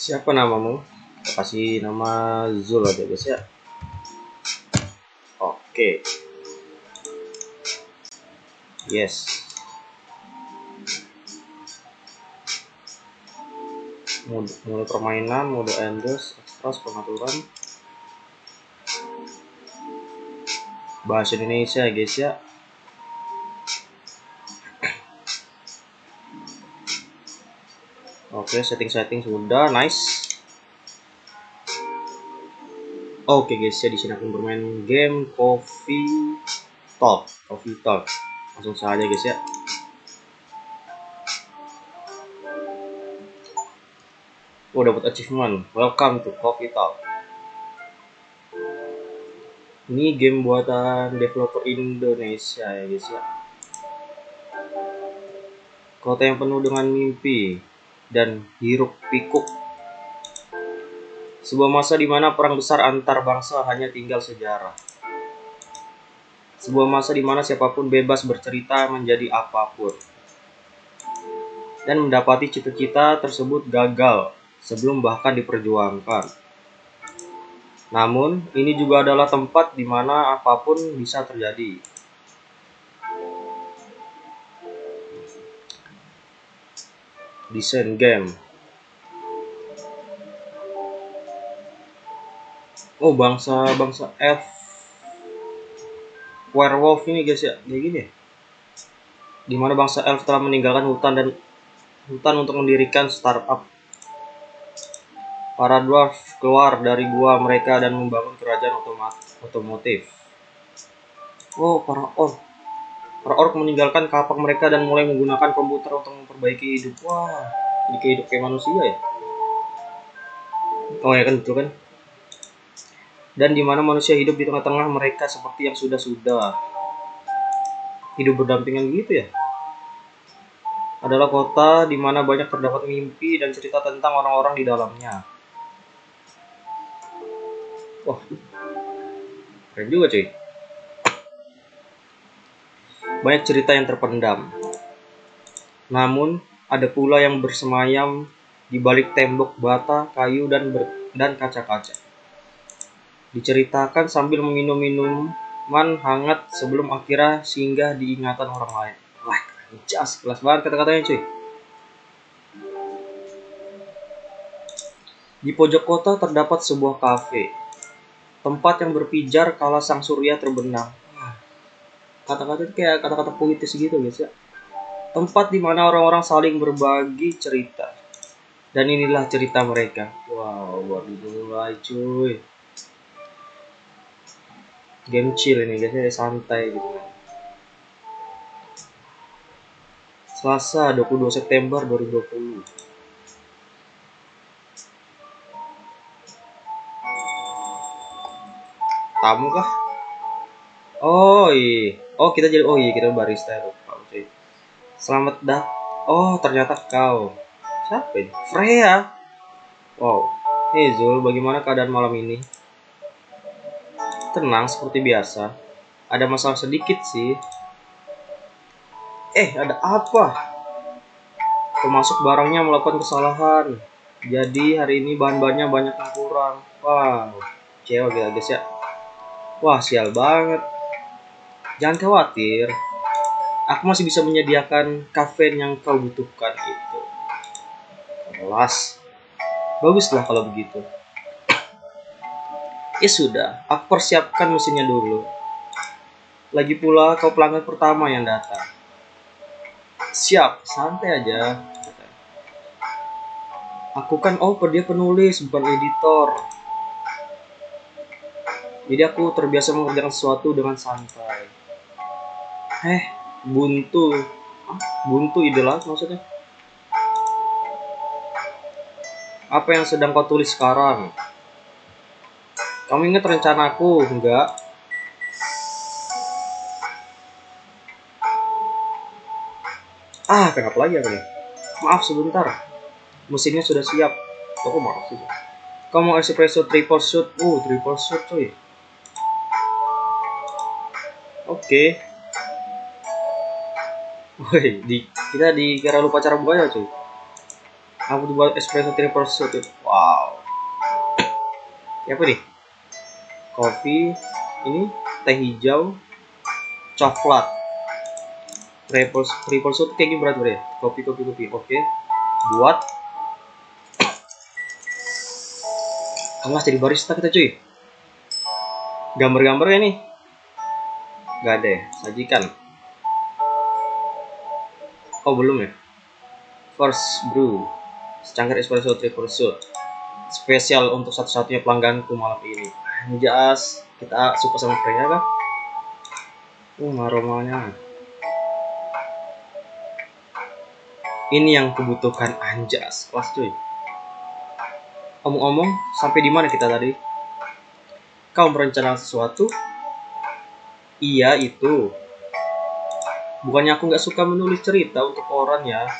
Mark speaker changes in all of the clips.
Speaker 1: Siapa namamu? Kasih nama Zul aja guys ya. Oke. Yes. Mode permainan, mode endless, extras, pengaturan. Bahasa Indonesia guys ya. Oke, setting sudah, nice. Oke guys ya, di sini akan bermain game Coffee Talk. Langsung saja guys ya. Oh, dapat achievement. Welcome to Coffee Talk. Ini game buatan developer Indonesia ya guys ya. Kota yang penuh dengan mimpi dan hiruk pikuk. Sebuah masa di mana perang besar antar bangsa hanya tinggal sejarah. Sebuah masa di mana siapapun bebas bercerita menjadi apapun. Dan mendapati cita-cita tersebut gagal sebelum bahkan diperjuangkan. Namun, ini juga adalah tempat di mana apapun bisa terjadi. Desain game. Oh, bangsa elf werewolf ini guys ya, kayak gini ya. Dimana bangsa elf telah meninggalkan hutan untuk mendirikan startup. Para dwarf keluar dari gua mereka dan membangun kerajaan otomotif. Oh, para orc meninggalkan kapak mereka dan mulai menggunakan komputer untuk memperbaiki hidup. Wah, jadi hidup kayak manusia ya. Oh ya kan, betul kan? Dan di mana manusia hidup di tengah-tengah mereka seperti yang sudah hidup berdampingan gitu ya. Adalah kota di mana banyak terdapat mimpi dan cerita tentang orang-orang di dalamnya. Wah, keren juga cuy. Banyak cerita yang terpendam. Namun, ada pula yang bersemayam di balik tembok bata, kayu, dan kaca-kaca. Diceritakan sambil meminum minuman hangat sebelum akhirnya singgah di ingatan orang lain. Wah, jas, kelas banget kata-katanya cuy. Di pojok kota terdapat sebuah kafe. Tempat yang berpijar kala sang surya terbenam. Kata-kata itu kayak kata-kata puitis gitu guys ya. Tempat di mana orang-orang saling berbagi cerita. Dan inilah cerita mereka. Wow, baru mulai cuy. Game chill ini guys ya, santai gitu kan. Selasa 22 September 2020. Tamu kah? Oh iya. Oh kita barista ya. Selamat Oh ternyata kau. Siapa ini? Freya. Wow. Hey Zul, bagaimana keadaan malam ini? Tenang seperti biasa. Ada masalah sedikit sih. Ada apa? Pemasok barangnya melakukan kesalahan. Jadi hari ini bahan-bahannya banyak yang kurang. Wow. Kecewa gitu guys ya. Wah sial banget. Jangan khawatir. Aku masih bisa menyediakan kafein yang kau butuhkan itu. Kelas. Baguslah kalau begitu. Ya sudah, aku persiapkan mesinnya dulu. Lagi pula kau pelanggan pertama yang datang. Siap, santai aja. Aku kan dia penulis bukan editor. Jadi aku terbiasa mengerjakan sesuatu dengan santai. Buntu. Buntu ide lah maksudnya. Apa yang sedang kau tulis sekarang? Kamu ingat rencanaku? Enggak. Kenapa lagi aku nih? Maaf sebentar. Mesinnya sudah siap. Aku maaf sih. Kamu espresso triple shot. Triple shot cuy. Oke. Woi, kita dikira lupa cara bukanya cuy. Aku tuh buat espresso triple shot itu. Wow. Ya apa nih? Kopi, ini teh hijau, coklat. Triple shot kayak gini berat ya? Kopi. Oke. Buat. Alah jadi barista kita cuy. Gambar-gambarnya nih. Gak ada ya? Sajikan. Oh belum ya? First brew. Secangkir espresso triple shot. Spesial untuk satu-satunya pelangganku malam ini. Anjas, kita suka sama Freya kah? Aromanya. Ini yang kebutuhan anjas, kelas cuy. Omong-omong, sampai di mana kita tadi? Kau merencanakan sesuatu? Iya itu. Bukannya aku nggak suka menulis cerita untuk orang ya.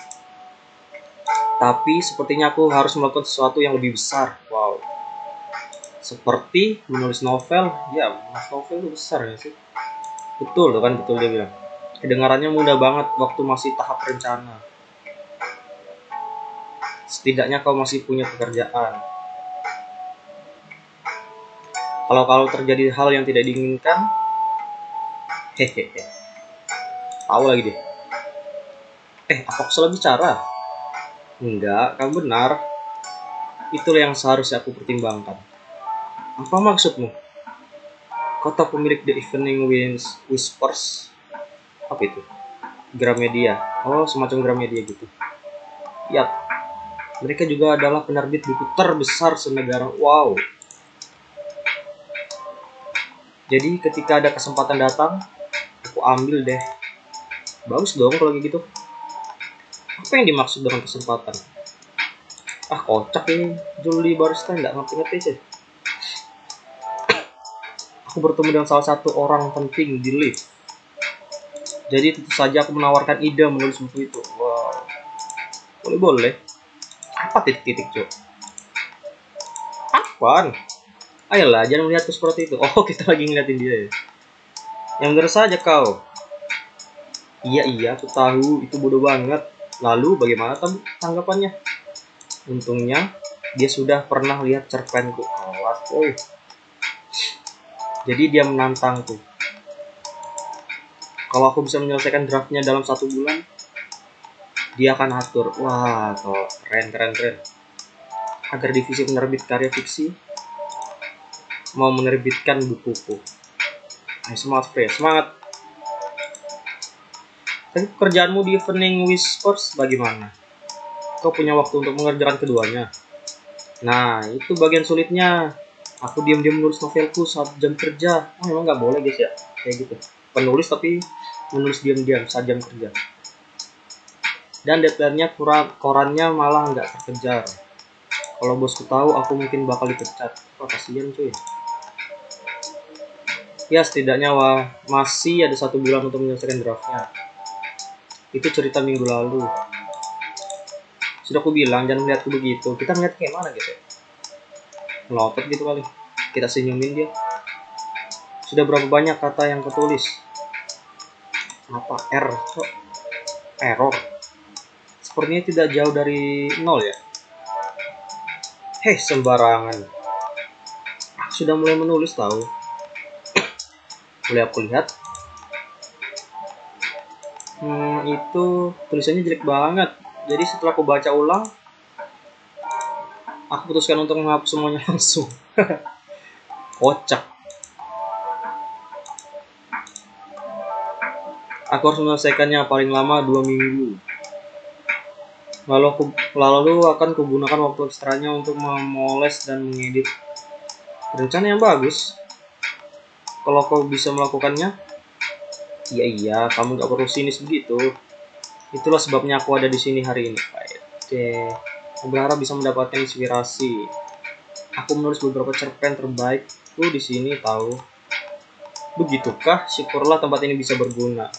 Speaker 1: Tapi sepertinya aku harus melakukan sesuatu yang lebih besar. Wow. Seperti menulis novel. Ya, menulis novel itu besar ya sih. Betul kan, betul dia bilang. Kedengarannya mudah banget waktu masih tahap rencana. Setidaknya kau masih punya pekerjaan. Kalau terjadi hal yang tidak diinginkan, hehehe. Tahu lagi deh. Apa aku salah bicara? Enggak, kamu benar. Itulah yang seharusnya aku pertimbangkan. Apa maksudmu? Kota pemilik The Evening Whispers. Apa itu? Gramedia. Oh, semacam Gramedia gitu. Yap. Mereka juga adalah penerbit buku terbesar senegara. Wow. Jadi ketika ada kesempatan datang, aku ambil deh. Bagus dong kalau gitu. Apa yang dimaksud dengan kesempatan? Kocak ini. Julie barista nggak ngerti-ngerti sih. Aku bertemu dengan salah satu orang penting di lift. Jadi tentu saja aku menawarkan ide menulis buku itu. Wow. Boleh. Apa titik-titik, Cok? Apaan? Ayolah, jangan melihatku seperti itu. Oh, kita lagi ngeliatin dia ya. Yang benar saja kau. Iya, aku tahu. Itu bodoh banget. Lalu, bagaimana tanggapannya? Untungnya, dia sudah pernah lihat cerpenku. Kelas, woi. Jadi dia menantangku. Kalau aku bisa menyelesaikan draftnya dalam 1 bulan, dia akan atur. Wah, keren. Agar divisi penerbit karya fiksi mau menerbitkan bukuku. Ayo semangat, Frey. Semangat. Tapi pekerjaanmu di Evening Whispers bagaimana? Kau punya waktu untuk mengerjakan keduanya? Nah, itu bagian sulitnya. Aku diam-diam menulis novelku saat jam kerja. Emang nggak boleh guys ya? Kayak gitu. Penulis tapi menulis diam-diam saat jam kerja. Dan deadline-nya korannya malah nggak terkejar. Kalau bosku tahu, aku mungkin bakal dipecat. Wah, kasihan cuy. Ya, setidaknya masih ada 1 bulan untuk menyelesaikan draftnya. Itu cerita minggu lalu. Sudah aku bilang, jangan melihatku begitu. Kita melihat kayak mana gitu ya? Melotot gitu kali. Kita senyumin dia. Sudah berapa banyak kata yang ketulis? Apa? Error. Sepertinya tidak jauh dari 0 ya. Sembarangan. Aku sudah mulai menulis tahu. Boleh aku lihat? Itu tulisannya jelek banget. Jadi setelah aku baca ulang, aku putuskan untuk menghapus semuanya langsung. Kocak. Aku harus menyelesaikannya paling lama 2 minggu. Lalu akan kugunakan waktu ekstranya untuk memoles dan mengedit. Rencana yang bagus. Kalau kau bisa melakukannya, iya, kamu gak perlu sinis begitu. Itulah sebabnya aku ada di sini hari ini. Oke, aku berharap bisa mendapatkan inspirasi. Aku menulis beberapa cerpen terbaikku di sini tahu. Begitukah? Syukurlah tempat ini bisa berguna.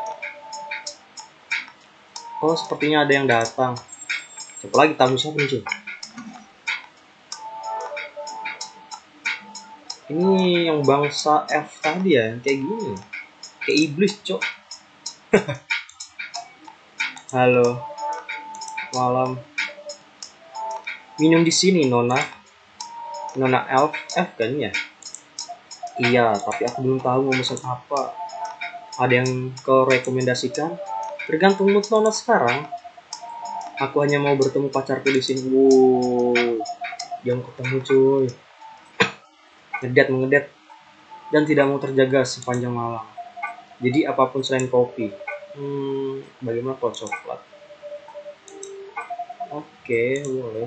Speaker 1: Oh, sepertinya ada yang datang. Siapa lagi tamu siapa nih, cuy? Ini yang bangsa F tadi ya, kayak gini. Kayak iblis, cok. Halo. Malam. Minum di sini, Nona. Nona Elf, kan ya? Iya, tapi aku belum tahu mau pesan apa. Ada yang kau rekomendasikan? Tergantung mood Nona sekarang. Aku hanya mau bertemu pacarku di sini. Wow, jam ketemu cuy. Ngedet dan tidak mau terjaga sepanjang malam. Jadi apapun selain kopi. Bagaimana kalau coklat? Oke, boleh.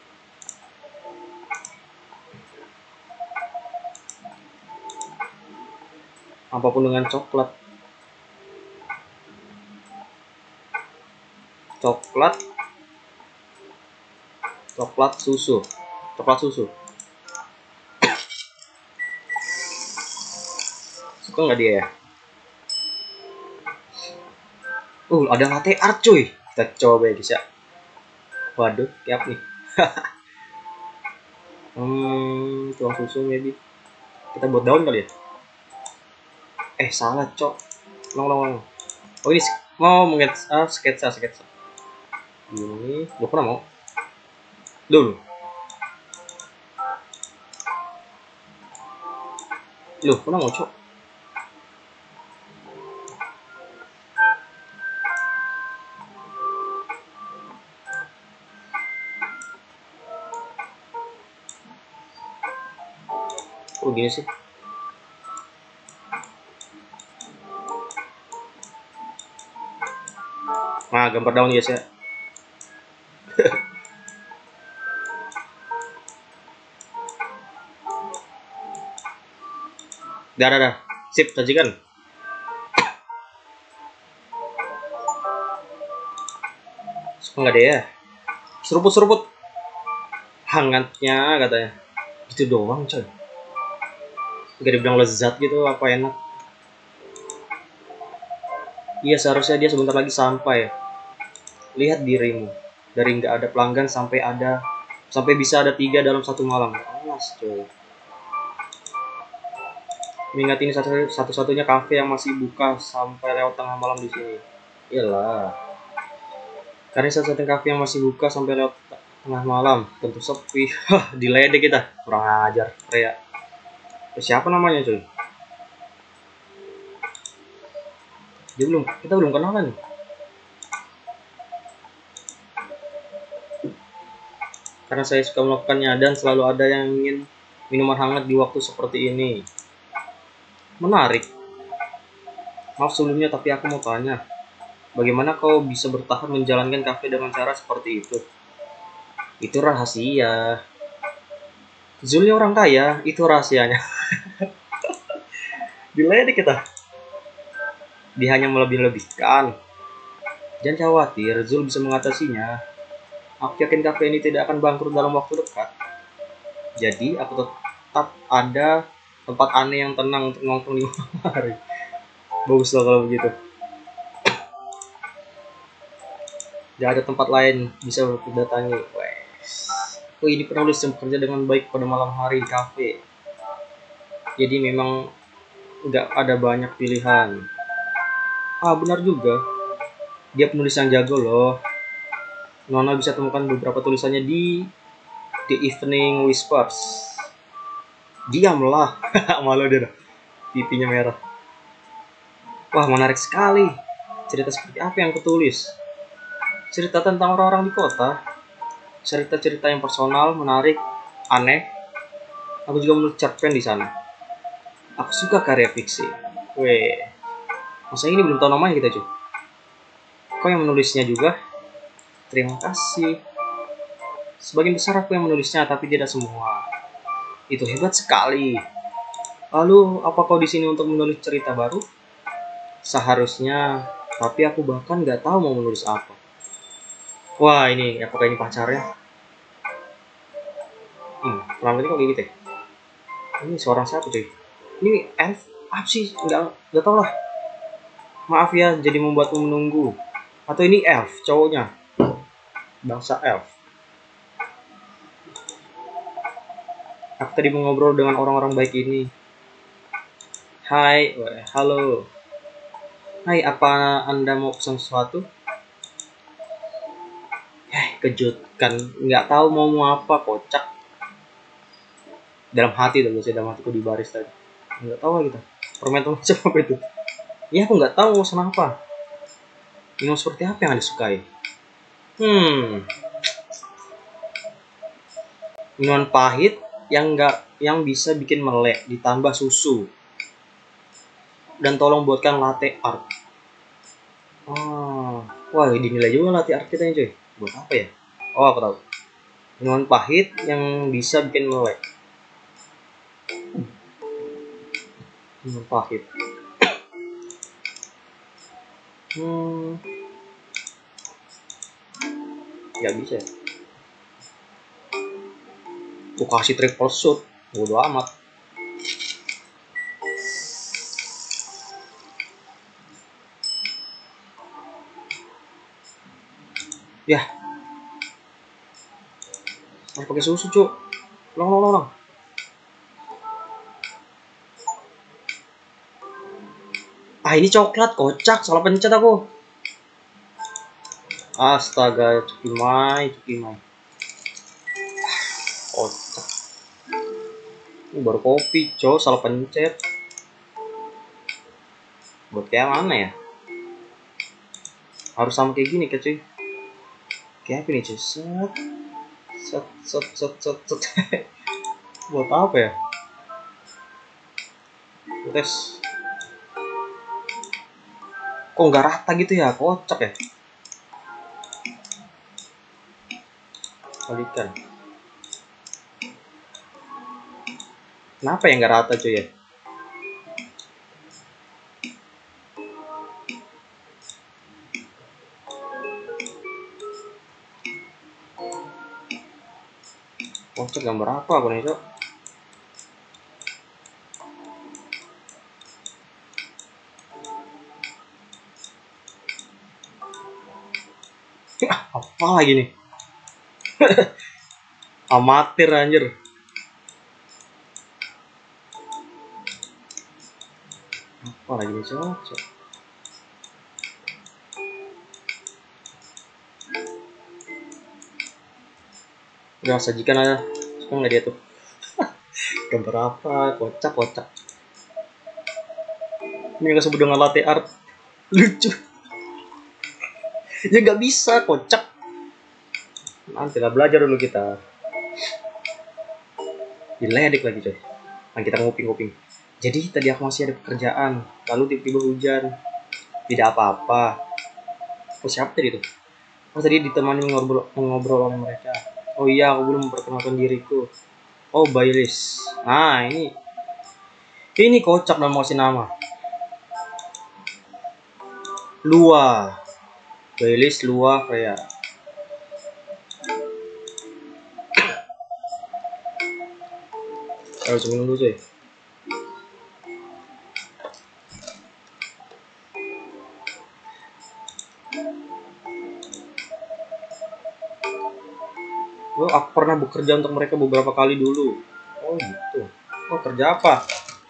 Speaker 1: Apapun dengan coklat. Coklat susu. Coklat susu. Suka nggak dia ya? Ada latte art cuy. Kita coba ya guys ya. Waduh, kayak nih. Tuang susu maybe. Kita buat daun kali ya? Salah cok. Long. Oh ini mau sketsa. Ini, gue pernah mau. Dulu. Loh, pernah mau cok. Gini sih. Nah, gambar daun guys ya. Dah. Sip, sajikan. Suka nggak deh ya? Seruput. Hangatnya katanya. Gitu doang coy. Gak dibilang lezat gitu, apa enak. Iya, seharusnya dia sebentar lagi sampai. Lihat dirimu. Dari nggak ada pelanggan sampai bisa ada 3 dalam satu malam. Alas coy. Mengingat ini satu-satunya kafe yang masih buka sampai lewat tengah malam di sini. Iyalah. Karena satu-satunya kafe yang masih buka sampai lewat tengah malam, tentu sepi. Diledek kita. Kurang ajar, Rea. Siapa namanya cuy? Kita belum kenalan. Karena saya suka melakukannya dan selalu ada yang ingin minuman hangat di waktu seperti ini. Menarik. Maaf sebelumnya, tapi aku mau tanya. Bagaimana kau bisa bertahan menjalankan kafe dengan cara seperti itu? Itu rahasia. Zulnya orang kaya, itu rahasianya. Diledek kita. Dia hanya melebih-lebihkan. Jangan khawatir, Zul bisa mengatasinya. Aku yakin kafe ini tidak akan bangkrut dalam waktu dekat. Jadi, aku tetap ada tempat aneh yang tenang untuk nongkrong di malam hari. Bagus lah kalau begitu. Gak ada tempat lain bisa aku datangi. Ini penulis yang bekerja dengan baik pada malam hari di kafe. Jadi memang nggak ada banyak pilihan. Benar juga. Dia penulis yang jago loh. Nona bisa temukan beberapa tulisannya di The Evening Whispers. Diamlah. Malu dia dah. Pipinya merah. Wah, menarik sekali. Cerita seperti apa yang kutulis? Cerita tentang orang-orang di kota. Cerita-cerita yang personal, menarik, aneh. Aku juga menulis cerpen di sana. Aku suka karya fiksi. Masa ini belum tahu namanya kita cuy. Kau yang menulisnya juga? Terima kasih. Sebagian besar aku yang menulisnya, tapi tidak semua. Itu hebat sekali. Lalu, apa kau di sini untuk menulis cerita baru? Seharusnya, tapi aku bahkan nggak tahu mau menulis apa. Wah, ini apakah ini pacarnya? Kenapa ini kok kayak gitu ya? Ini seorang siapa cuy? Ini elf? Apa sih? Nggak tahu lah. Maaf ya, jadi membuatmu menunggu. Atau ini elf, cowoknya? Bangsa elf. Aku tadi mengobrol dengan orang-orang baik ini. Hai, halo. Hai, apa Anda mau pesan sesuatu? dikejutkan, nggak tahu mau apa, kocak. Dalam hati tuh, biasanya dalam hatiku di baris tadi. Nggak tahu kita. Permen macam apa itu? Ya aku nggak tahu mau pesan apa. Minum seperti apa yang disukai? Minuman pahit yang bisa bikin melek ditambah susu. Dan tolong buatkan latte art. Wah, dinilai juga latte art kita nih coy. Buat apa ya? Oh, aku tahu. Minuman pahit yang bisa bikin melek. Minuman pahit. Gak bisa ya. Aku kasih triple shot. Bodo amat. Ya. Harus pakai susu, cuk. Long. Ini coklat, kocak. Salah pencet aku. Astaga, cukimai. Kocak. Ini baru kopi, cok. Salah pencet. Buat kayak mana ya? Harus sama kayak gini, cuy. Kayak apa nih, cuy? Set. Buat apa ya? Tes. Kok nggak rata gitu ya? Kocak ya? Balikan. Kenapa yang nggak rata, cuy ya? Kocak gambar apa aku nih, cok? Apa lagi nih? Amatir anjir. Apa lagi nih, cok? Udah sajikan aja. Suka nggak dia tuh? Gambar apa? Kocak. Ini nggak sebut dengan latte art. Lucu. Ya nggak bisa, kocak. Nanti lah belajar dulu kita. Diledek lagi, coy. Nah, kita nguping. Jadi tadi aku masih ada pekerjaan, lalu tiba-tiba hujan. Tidak apa-apa. Oh, siapa tadi tuh? Oh, tadi ditemani ngobrol sama mereka. Oh iya, aku belum memperkenalkan diriku. Oh, Bailis. Nah, ini kocak dan mau kasih nama. Lua. Bailis Lua Freya. Harus minum dulu, coy. Oh, aku pernah bekerja untuk mereka beberapa kali dulu. Oh gitu. Oh, kerja apa?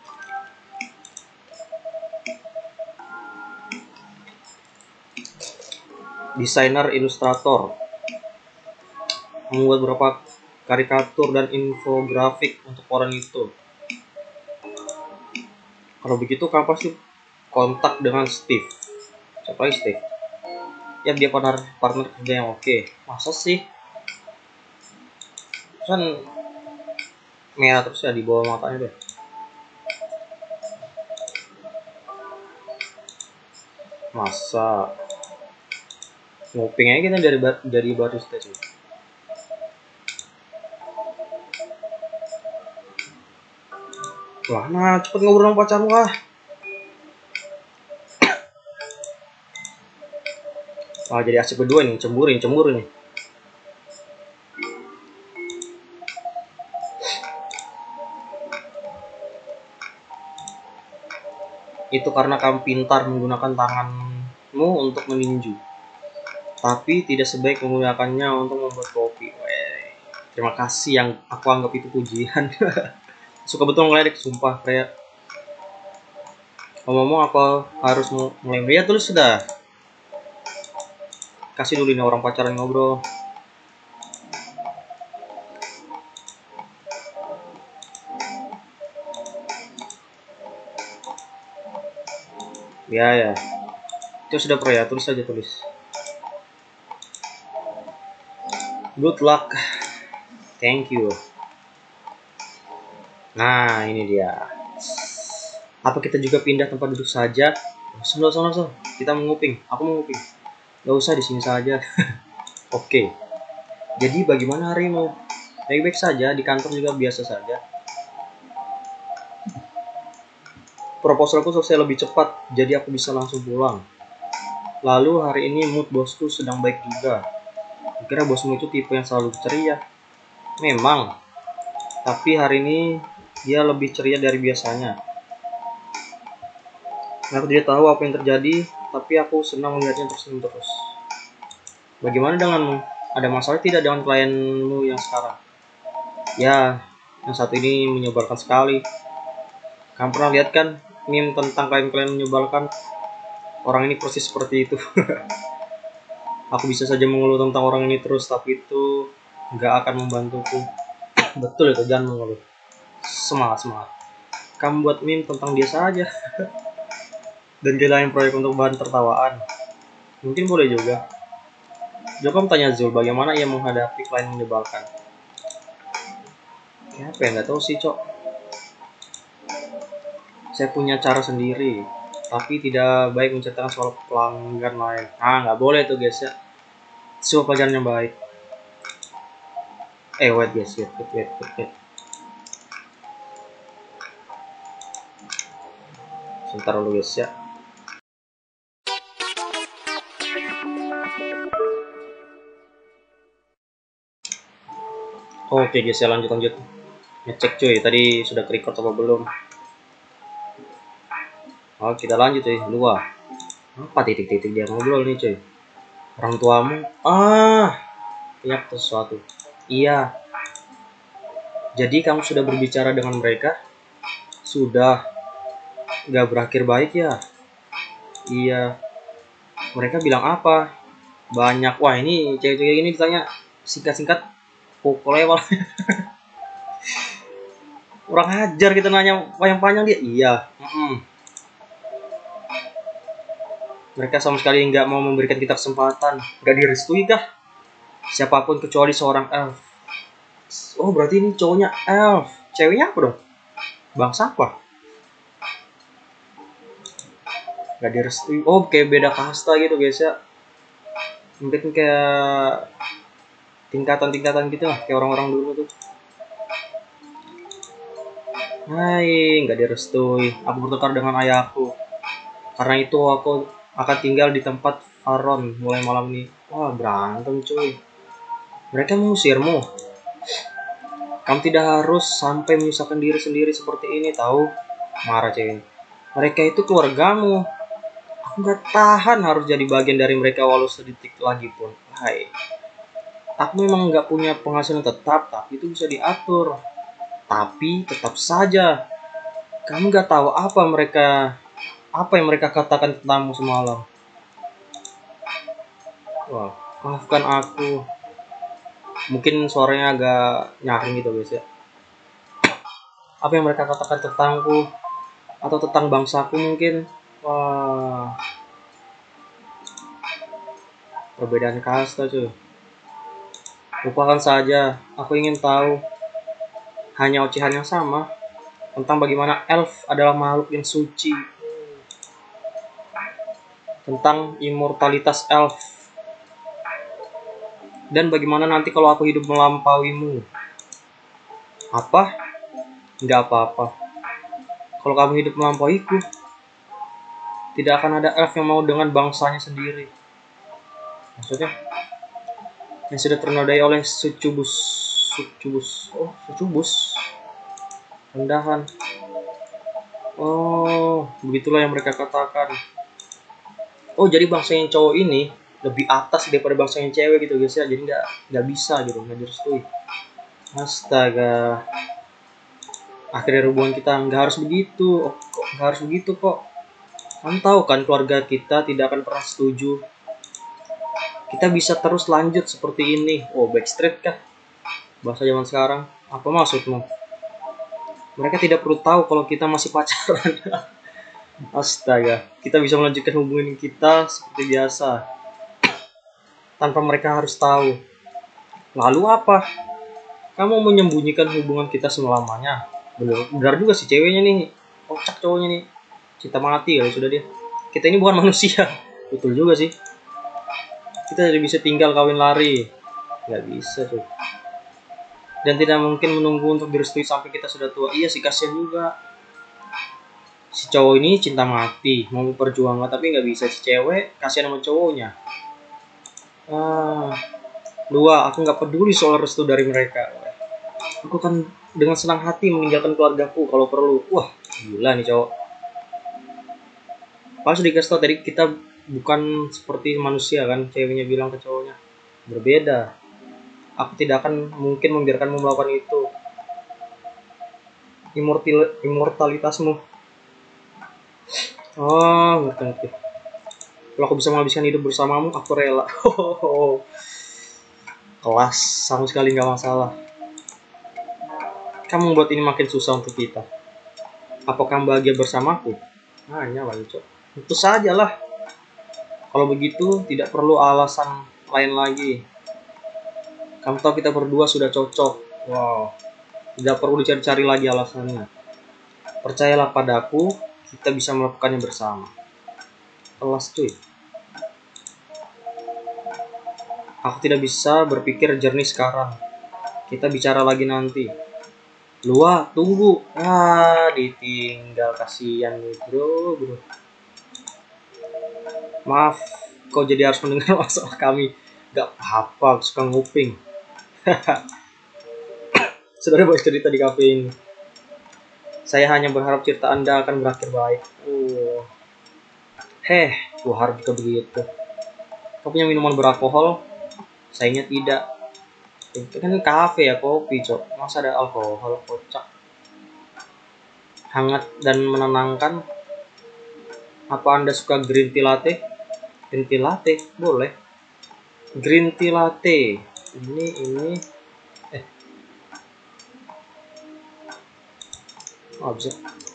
Speaker 1: Desainer ilustrator. Membuat beberapa karikatur dan infografik untuk koran itu. Kalau begitu kamu pasti kontak dengan Steve. Siapa lagi Steve? Ya dia partner kerja yang oke. Masa sih? Kan merah terus ya di bawah matanya deh. Masa nguping aja kita dari barista sih. Wah, nah cepet ngobrol sama pacarmu lah. Wah, jadi asik berdua nih, cemburu nih. Itu karena kamu pintar menggunakan tanganmu untuk meninju. Tapi tidak sebaik menggunakannya untuk membuat kopi. Terima kasih yang aku anggap itu pujian. Suka betul ngeledek, sumpah kayak. Ngomong aku harus mulai. Ya terus sudah. Kasih dulu nih orang pacaran ngobrol. Ya ya. Itu sudah pro ya, tulis saja tulis. Good luck. Thank you. Nah, ini dia. Apa kita juga pindah tempat duduk saja? Sono. Kita menguping. Aku menguping. Gak usah di sini saja. Oke. Jadi bagaimana harimu? Baik-baik saja, di kantor juga biasa saja. Proposalku selesai lebih cepat, jadi aku bisa langsung pulang. Lalu hari ini mood bosku sedang baik juga. Kira bosmu itu tipe yang selalu ceria. Memang, tapi hari ini dia lebih ceria dari biasanya. Aku tidak tahu apa yang terjadi, tapi aku senang melihatnya tersenyum terus. Bagaimana denganmu? Ada masalah tidak dengan klienmu yang sekarang? Ya, yang satu ini menyebalkan sekali. Kamu pernah lihat kan meme tentang klien-klien menyebalkan? Orang ini persis seperti itu. Aku bisa saja mengeluh tentang orang ini terus, tapi itu nggak akan membantuku. Betul itu, jangan mengeluh. Semangat. Kamu buat meme tentang dia saja. Dan jalanin proyek untuk bahan tertawaan. Mungkin boleh juga. Jokam tanya Zul bagaimana ia menghadapi klien menyebalkan. Ya, apa yang nggak tahu sih, Cok. Saya punya cara sendiri, tapi tidak baik menceritakan soal pelanggan lain. Nggak boleh tuh guys ya. Sebuah pelajaran yang baik. Wait guys, wait. Sebentar dulu guys ya. Oke guys ya, lanjut. Ngecek cuy, tadi sudah ke-record apa belum? Kita lanjut cuy, dua. Apa titik-titik dia ngobrol nih cuy? Orang tuamu? Punya sesuatu. Iya. Jadi kamu sudah berbicara dengan mereka? Sudah. Gak berakhir baik ya? Iya. Mereka bilang apa? Banyak. Wah ini cewek-cewek ini ditanya singkat-singkat pokoknya malah. Orang hajar kita nanya panjang-panjang dia. Iya. Mereka sama sekali nggak mau memberikan kita kesempatan. Nggak direstui kah? Siapapun kecuali seorang elf. Oh berarti ini cowoknya elf. Ceweknya apa dong? Bangsa apa? Nggak direstui. Oh kayak beda kasta gitu guys ya. Mungkin kayak tingkatan gitu lah. Kayak orang-orang dulu tuh. Hai, nggak direstui. Aku bertukar dengan ayahku. Karena itu aku akan tinggal di tempat Faron mulai malam ini. Wah berantem cuy. Mereka mengusirmu. Kamu tidak harus sampai menyusahkan diri sendiri seperti ini tahu? Marah cewek. Mereka itu keluargamu. Aku gak tahan harus jadi bagian dari mereka walau sedetik lagi pun. Hai. Aku memang gak punya penghasilan tetap, tapi itu bisa diatur. Tapi tetap saja, kamu gak tahu apa yang mereka katakan tentangmu semalam. Wah, maafkan aku. Mungkin suaranya agak nyaring gitu guys ya. Apa yang mereka katakan tentangku atau tentang bangsaku mungkin. Wah, perbedaan kasta cuy. Lupakan saja, aku ingin tahu hanya ocehan yang sama tentang bagaimana elf adalah makhluk yang suci, tentang immortalitas elf, dan bagaimana nanti kalau aku hidup melampauimu. Apa? Nggak apa-apa. Kalau kamu hidup melampauiku, tidak akan ada elf yang mau dengan bangsanya sendiri. Maksudnya? Yang sudah ternodai oleh sucubus. Oh, sucubus. Rendahan. Oh, begitulah yang mereka katakan. Oh, jadi bangsa yang cowok ini lebih atas daripada bangsa yang cewek gitu guys ya. Jadi nggak bisa gitu, nggak direstui. Astaga. Akhirnya hubungan kita nggak harus begitu. Nggak harus begitu kok. Kamu tahu kan keluarga kita tidak akan pernah setuju. Kita bisa terus lanjut seperti ini. Oh, backstreet kah? Bahasa zaman sekarang. Apa maksudmu? Mereka tidak perlu tahu kalau kita masih pacaran. Astaga, kita bisa melanjutkan hubungan kita seperti biasa tanpa mereka harus tahu. Lalu apa? Kamu menyembunyikan hubungan kita selamanya? Benar juga sih ceweknya nih. Kocak cowoknya nih. Cinta mati ya sudah dia. Kita ini bukan manusia. Betul juga sih. Kita tidak bisa tinggal kawin lari. Nggak bisa tuh. Dan tidak mungkin menunggu untuk direstui sampai kita sudah tua. Iya sih, kasihan juga. Si cowok ini cinta mati, mau berjuang tapi nggak bisa. Si cewek kasihan sama cowoknya. Dua, aku nggak peduli soal restu dari mereka. Aku kan dengan senang hati meninggalkan keluargaku kalau perlu. Wah, gila nih cowok. Pas dikasih tau tadi kita bukan seperti manusia kan, ceweknya bilang ke cowoknya. Berbeda. Aku tidak akan mungkin membiarkanmu melakukan itu. Immortalitasmu. Oh, ngerti. Kalau aku bisa menghabiskan hidup bersamamu, aku rela. Kelas, sama sekali nggak masalah. Kamu membuat ini makin susah untuk kita. Apakah kamu bahagia bersamaku? Hanya lah, Cok. Itu sajalah. Kalau begitu, tidak perlu alasan lain lagi. Kamu tahu kita berdua sudah cocok. Wow. Tidak perlu dicari-cari lagi alasannya. Percayalah padaku, kita bisa melakukannya bersama. Kelas cuy. Aku tidak bisa berpikir jernih sekarang. Kita bicara lagi nanti. Lua, tunggu. Ditinggal. Kasihan nih bro. Maaf, kau jadi harus mendengar masalah kami. Gak apa-apa, suka nguping. Sudah banyak cerita di kafe ini. Saya hanya berharap cerita Anda akan berakhir baik. Gua harap juga begitu. Kau punya minuman beralkohol? Sayangnya tidak. Itu kan kafe ya, kopi, Cok. Masa ada alkohol, kocak. Hangat dan menenangkan. Apa Anda suka green tea latte? Green tea latte? Boleh. Green tea latte. Ini. Bisa.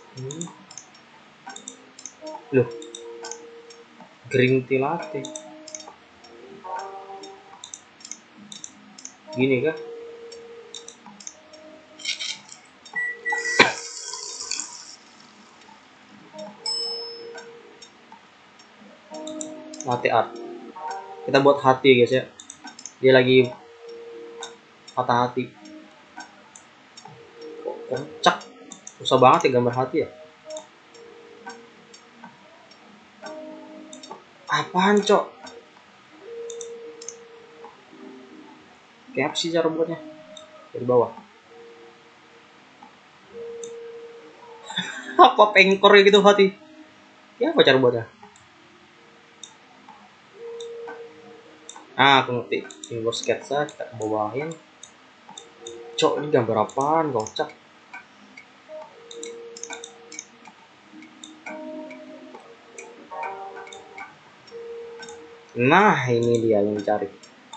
Speaker 1: Loh. Green tea latte. Gini kah? Latte art. Kita buat hati guys ya. Dia lagi patah hati. Kocak. Susah banget ya gambar hati ya. Apaan, Cok? Kayak apa sih cara buatnya? Dari bawah. Apa pengkor gitu hati? Ya apa cara buatnya? Aku ngerti. Finger sketsa kita ke bawahin. Cok, ini gambar apaan? Kocak. Nah, ini dia yang dicari.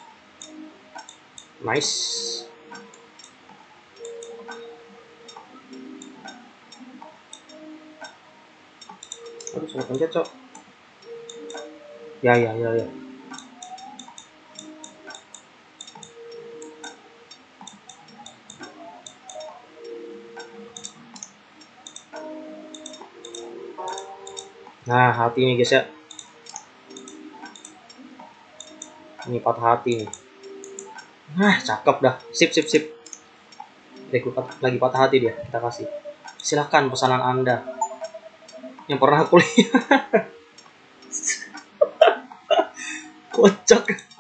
Speaker 1: Nice. Aduh, saya pencet, Cok. Ya. Nah, hati ini guys ya. Ini patah hati nih. Nah, cakep dah. Sip. Lagi patah hati dia. Kita kasih. Silahkan pesanan Anda. Yang pernah aku lihat. Kocak.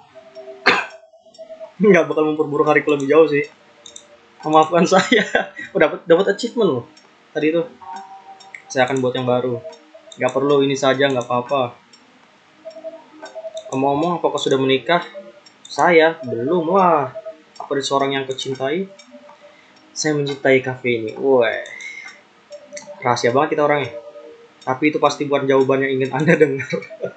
Speaker 1: Nggak bakal memperburuk hariku lebih jauh sih. Memaafkan saya. Dapat achievement loh. Tadi itu. Saya akan buat yang baru. Nggak perlu ini saja, nggak apa-apa. Ngomong-ngomong, apakah sudah menikah? Saya belum. Wah, apa ada seorang yang kecintai? Saya mencintai kafe ini. Wah, rahasia banget kita orangnya. Tapi itu pasti bukan jawaban yang ingin Anda dengar.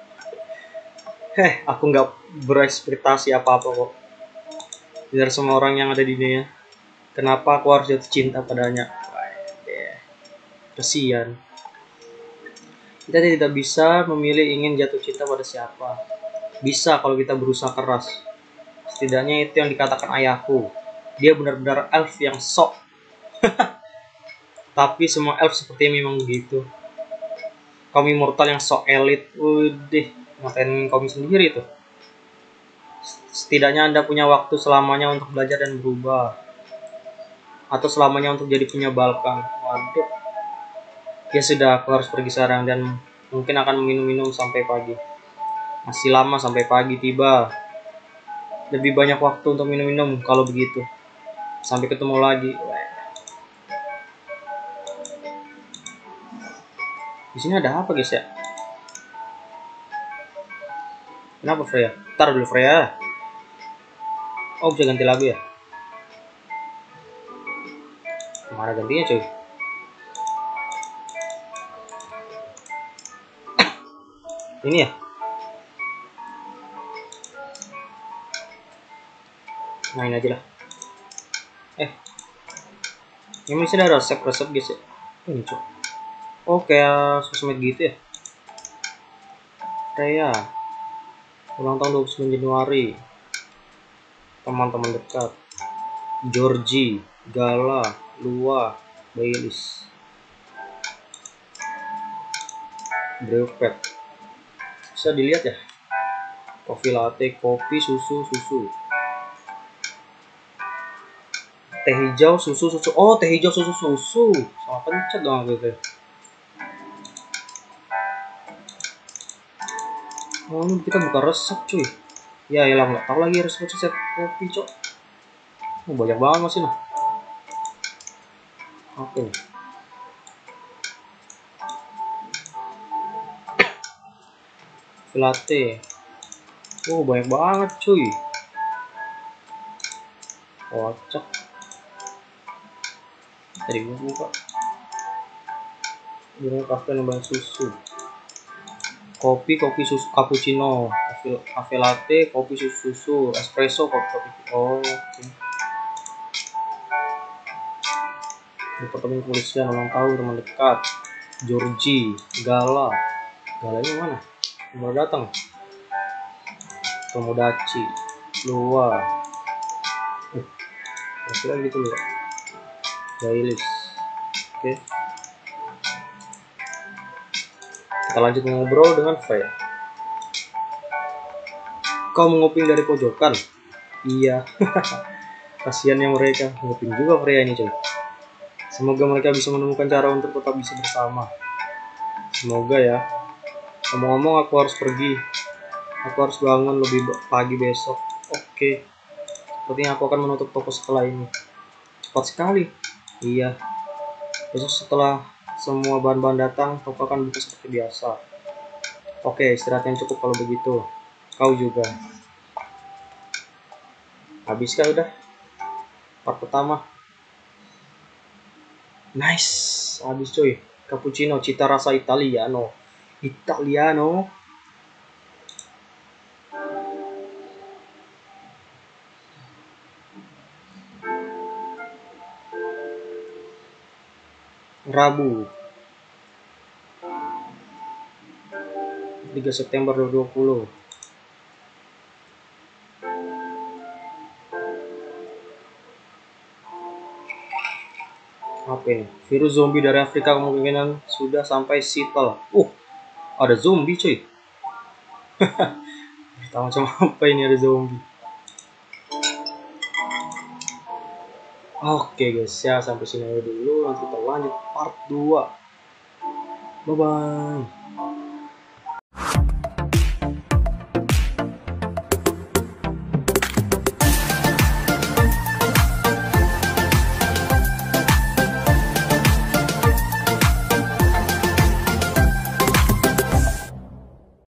Speaker 1: Aku nggak berekspektasi apa-apa kok. Dari semua orang yang ada di dunia. Kenapa aku harus jatuh cinta padanya? Kesian. Kita tidak bisa memilih ingin jatuh cinta pada siapa. Bisa kalau kita berusaha keras. Setidaknya itu yang dikatakan ayahku. Dia benar-benar elf yang sok. Tapi semua elf seperti memang begitu. Kaum immortal yang sok elit. Udah, ngatain kaum sendiri tuh. Setidaknya Anda punya waktu selamanya untuk belajar dan berubah. Atau selamanya untuk jadi penyebalkan. Waduh. Ya sudah, aku harus pergi sekarang dan mungkin akan minum-minum sampai pagi. Masih lama sampai pagi tiba. Lebih banyak waktu untuk minum-minum kalau begitu. Sampai ketemu lagi. Di sini ada apa guys ya? Kenapa Freya? Ntar dulu Freya. Oh bisa ganti lagu ya? Kemana gantinya cuy? Ini ya? Main aja lah. Ini masih ada resep-resep guys ya? Ini cuy. Oh kayak sosmed gitu ya? Freya. Ulang tahun 29 Januari. Teman-teman dekat. Georgie, Gala, Lua, Bailis, Brewpet. Bisa dilihat ya? Kopi latte, kopi, susu, susu. Teh hijau, susu, susu. Oh, teh hijau, susu, susu. Salah pencet dong gitu. Oh, ini kita buka resep cuy. Ya, elah nggak tahu lagi resep kopi cok. Oh, banyak banget masih nah. Oke. Latte. Oh, banyak banget cuy. Kocak. Tadi gue buka. Ini kafe nambah susu. Kopi, kopi susu cappuccino, cafe latte, kopi susu, espresso, kopi. Oh, oke. Departemen Kepolisian ulang tahun teman dekat. Georgie, Gala. Galanya mana? Baru datang. Tomodachi, Lua. Kira gitu loh. Bailis. Oke. Kita lanjut ngobrol dengan Freya. Kau menguping dari pojokan? Iya. Kasiannya mereka. Nguping juga Freya ini coy. Semoga mereka bisa menemukan cara untuk tetap bisa bersama. Semoga ya. Ngomong-ngomong aku harus pergi. Aku harus bangun lebih pagi besok. Oke. Sepertinya aku akan menutup toko setelah ini. Cepat sekali. Iya. Besok setelah semua bahan-bahan datang, toko akan buka seperti biasa. Oke, istirahat yang cukup kalau begitu. Kau juga. Habiskah udah? Part pertama. Nice. Habis cuy. Cappuccino cita rasa Italiano. Italiano. Rabu 3 September 2020. Apa ini? Virus zombie dari Afrika kemungkinan sudah sampai Seattle. Ada zombie cuy. Tahu macam apa ini ada zombie. Oke guys ya, sampai sini dulu. Nanti kita lanjut part 2. Bye bye.